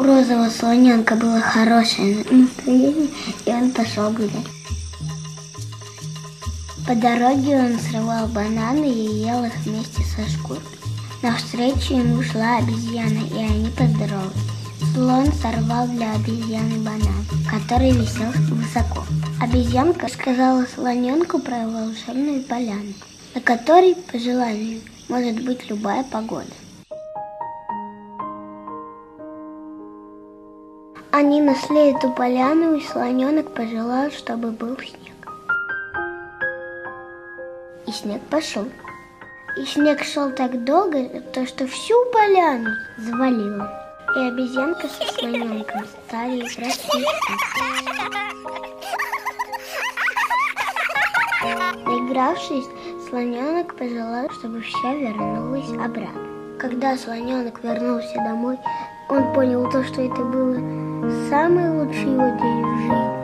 розового слоненка было хорошее настроение, и он пошел гулять. По дороге он срывал бананы и ел их вместе со шкуркой. Навстречу ему шла обезьяна, и они поздоровались. Слон сорвал для обезьяны банан, который висел высоко. Обезьянка сказала слоненку про волшебную поляну, на которой, по желанию, может быть любая погода. Они нашли эту поляну, и слоненок пожелал, чтобы был снег. И снег пошел. И снег шел так долго, что всю поляну завалило. И обезьянка со слоненком стали расти. Наигравшись, слоненок пожелал, чтобы все вернулось обратно. Когда слоненок вернулся домой, он понял то, что это было самый лучший его день в жизни.